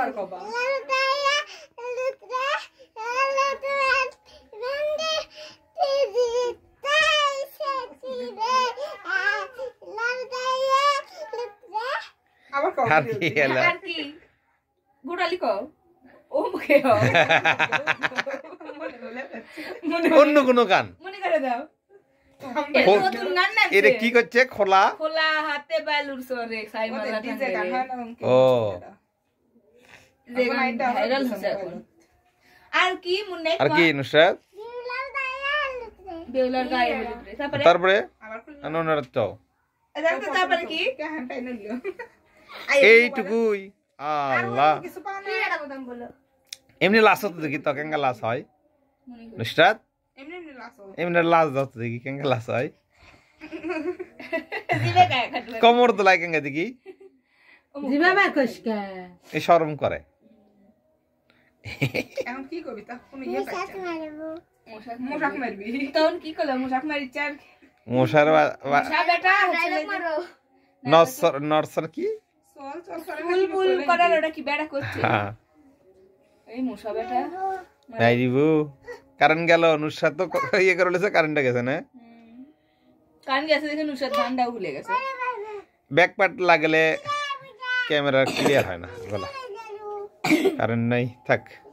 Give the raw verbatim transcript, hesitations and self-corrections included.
আবার কবা আবার কবা আর কি এলা আর কি গুড়ালি কও ও মুখে হ অন্য কোন গান মনে করে দাও এটা কি করছে খোলা খোলা হাতে বেলুর সরে সাই মালা ডিজে গান হয় না ও যে গানটা ভাইরাল হচ্ছে এখন আর কি মনে আর কি নুসরাত বেহুলার গায়ে হলুদ তারপরে তারপরে আনোনার তো এদাকে তারপরে কি গানটাই নিল এইটুকুই আল্লাহ কিছু পাও না এটা কথা বলো এমনি লাশ হতে দেখি তো কেঙ্গা লাশ হয় নুসরাত এমনি এমনি লাশ হয় এমনি লাশ হতে দেখি কেঙ্গা লাশ হয় জিবে গায় খাটবে কোমর দলাই কেঙ্গা দেখি জিবে বা কসকা এই শরম করে এখন কি করবি তা কোন ইয়ে পাচ্ছ মশাক মশাক মারবি তখন কি করলে মশাক মারি চার মশার মশা বেটা মারো নরসর নরসর কি সল চল করে বুলবুল করার ওটা কি বেড়া করছে হ্যাঁ এই মশা বেটা নাই দিবু কারণ গেল নুসরাত তো ইয়ে করে লছে কারেন্টটা গেছে না কারণ গেছে দেখে নুসরাত গানটা ভুলে গেছে ব্যাক পার্ট লাগলে ক্যামেরা ক্লিয়ার হয় না বলা কারণ নাই থাক